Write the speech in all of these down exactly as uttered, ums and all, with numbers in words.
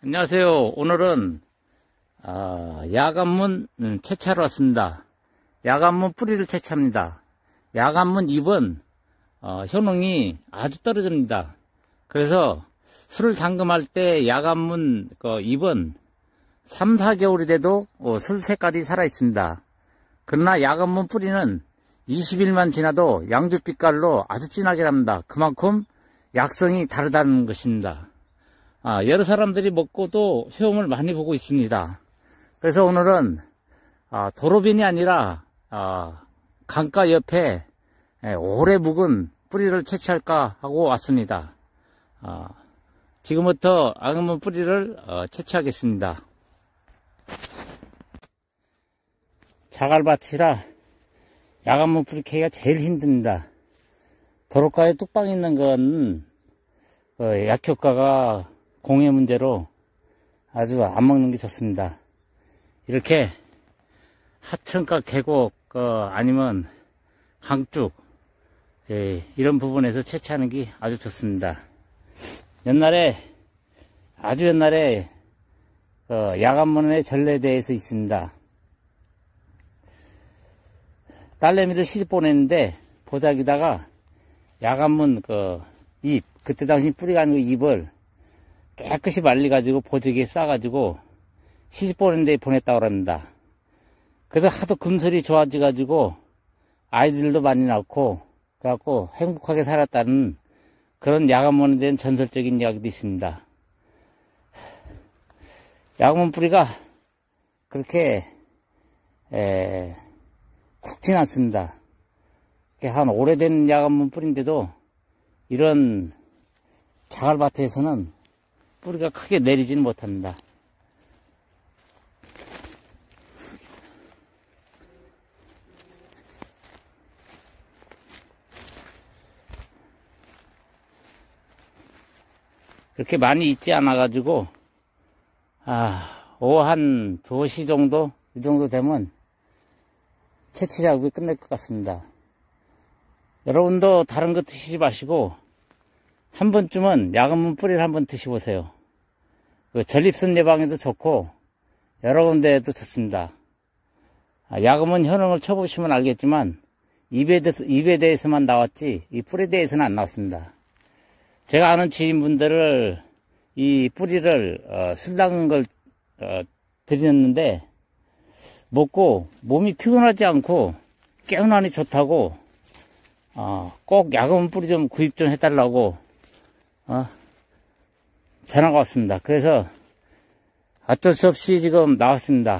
안녕하세요. 오늘은 아, 야간문 채취하러 왔습니다. 야간문 뿌리를 채취합니다. 야간문 잎은 어, 효능이 아주 떨어집니다. 그래서 술을 잠금할 때 야간문 그 잎은 삼, 사 개월이 돼도 어, 술 색깔이 살아 있습니다. 그러나 야간문 뿌리는 이십 일만 지나도 양주빛깔로 아주 진하게 납니다. 그만큼 약성이 다르다는 것입니다. 아, 여러 사람들이 먹고도 효험을 많이 보고 있습니다. 그래서 오늘은 아, 도로변이 아니라 아, 강가 옆에 예, 오래 묵은 뿌리를 채취할까 하고 왔습니다. 아, 지금부터 야간문 뿌리를 어, 채취하겠습니다. 자갈밭이라 야간문 뿌리 캐기가 제일 힘듭니다. 도로가에 뚝방 있는 건 어, 약효과가 공해 문제로 아주 안 먹는 게 좋습니다. 이렇게 하천가 계곡 어, 아니면 강둑 예, 이런 부분에서 채취하는 게 아주 좋습니다. 옛날에 아주 옛날에 어, 야간문의 전래대에서 있습니다. 딸내미를 시집 보냈는데 보자기다가 야간문 그 잎, 그때 당시 뿌리가 아니고 잎을 깨끗이 말려가지고 보자기에 싸가지고 시집 보낸 데 보냈다고 합니다. 그래서 하도 금슬이 좋아져가지고 아이들도 많이 낳고 그래갖고 행복하게 살았다는 그런 야간문에 대한 전설적인 이야기도 있습니다. 야간문 뿌리가 그렇게 에, 굵진 않습니다. 한 오래된 야간문 뿌리인데도 이런 자갈밭에서는 뿌리가 크게 내리지는 못합니다. 그렇게 많이 있지 않아 가지고 아, 오후 한 두 시 정도 이 정도 되면 채취 작업이 끝날 것 같습니다. 여러분도 다른 거 드시지 마시고 한 번쯤은 야간문 뿌리를 한번 드셔보세요. 그 전립선 예방에도 좋고 여러 군데에도 좋습니다. 아, 야간문 효능을 쳐보시면 알겠지만 잎에, 대해서, 잎에 대해서만 나왔지 이 뿌리에 대해서는 안 나왔습니다. 제가 아는 지인분들을 이 뿌리를 어, 술 담근 걸 어, 드렸는데 먹고 몸이 피곤하지 않고 깨어나니 좋다고 어, 꼭 야간문 뿌리 좀 구입 좀 해달라고 어, 전화가 왔습니다. 그래서 어쩔 수 없이 지금 나왔습니다.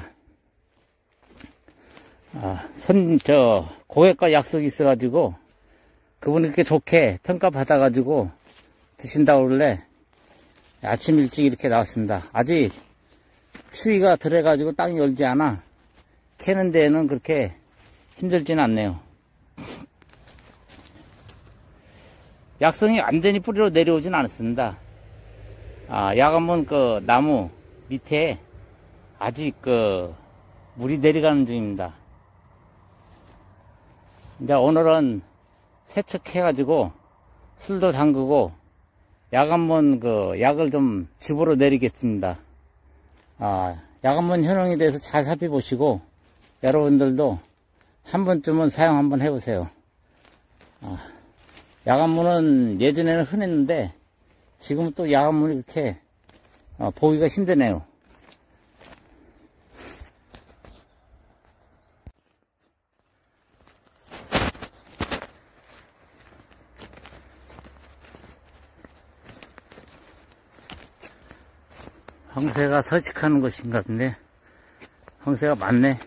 아, 손, 저, 고객과 약속이 있어가지고 그분이 그렇게 좋게 평가받아가지고 드신다고 그러길래 아침 일찍 이렇게 나왔습니다. 아직 추위가 들어가지고 땅이 열지 않아 캐는 데에는 그렇게 힘들지는 않네요. 약성이 완전히 뿌리로 내려오진 않았습니다. 아, 야간문 그 나무 밑에 아직 그 물이 내려가는 중입니다. 이제 오늘은 세척해가지고 술도 담그고 야간문 그 약을 좀 집으로 내리겠습니다. 아, 야간문 효능에 대해서 잘 살펴보시고 여러분들도 한 번쯤은 사용 한번 해보세요. 아, 야간문은 예전에는 흔했는데 지금은 또 야간문이 그렇게 어, 보기가 힘드네요. 황새가 서식하는 곳인가 본데 황새가 많네.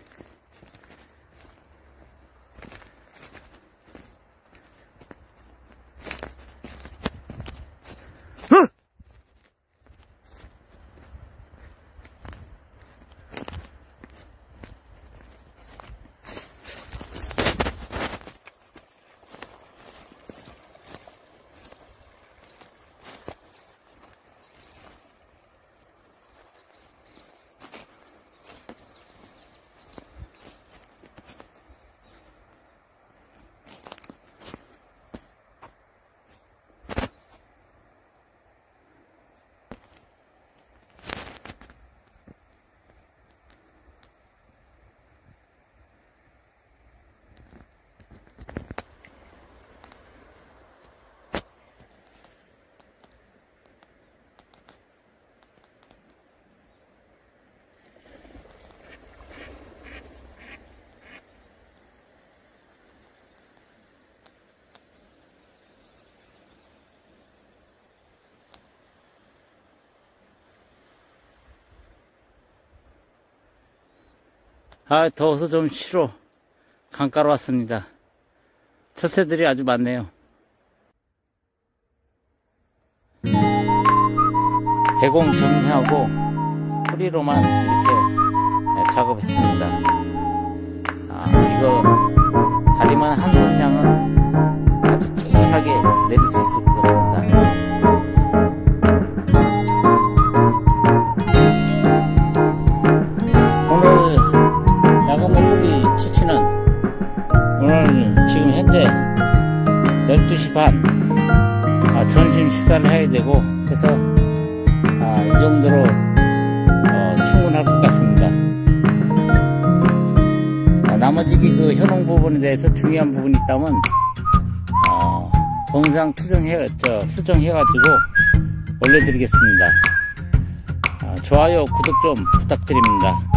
아, 더워서 좀 쉬러 강가로 왔습니다. 철새들이 아주 많네요. 대공 정리하고 뿌리로만 이렇게 작업했습니다. 아, 이거 다리만 한 손량은 아주 쨍하게 내릴 수 있을 것 같습니다. 오늘 야간 물고기 채취는 오늘 지금 현재 열두 시 반 아, 점심 식사를 해야 되고 해서 아, 이 정도로 어, 충분할 것 같습니다. 아, 나머지 그 현황 부분에 대해서 중요한 부분이 있다면 어, 동상 투정해, 저, 수정해가지고 올려드리겠습니다. 아, 좋아요, 구독 좀 부탁드립니다.